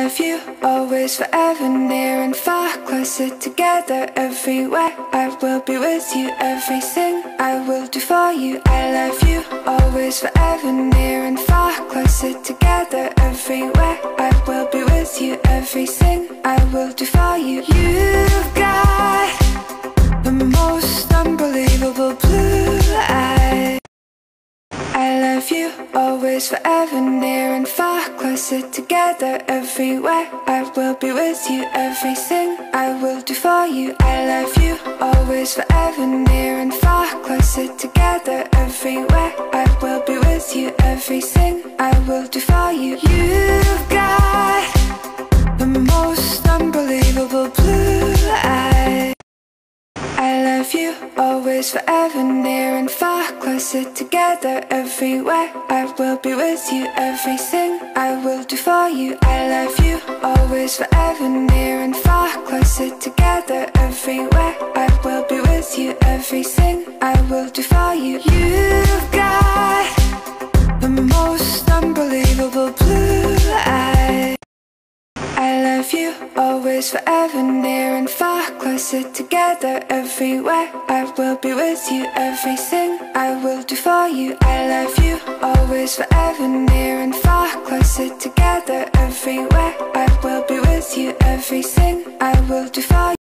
love you, always, forever, near and far, closer together, everywhere. I will be with you, everything I will do for you. I love you, always, forever, near and far, closer together, everywhere. I will be with you, everything I will do for you. You've got the most unbelievable blue eyes. I love you, always, forever, near and far, closer together, everywhere. I will be with you, everything I will do for you. I love you, always, forever, near and far, closer together, everywhere. I will be with you, everything I will do for you. You've got the most unbelievable blue eyes. I love you, always, forever, near and far, closer together, everywhere. I will be with you, everything I will do for you. I love you, always, forever, near and far, closer together, everywhere. I will be with you, everything I will do for you. You've got the most unbelievable blue eyes. I love you, always, forever, near and far, closer together, everywhere. I will be with you, everything I will do for you. I love you, always, forever, near and far, closer together, everywhere. I will be with you, everything I will do for you.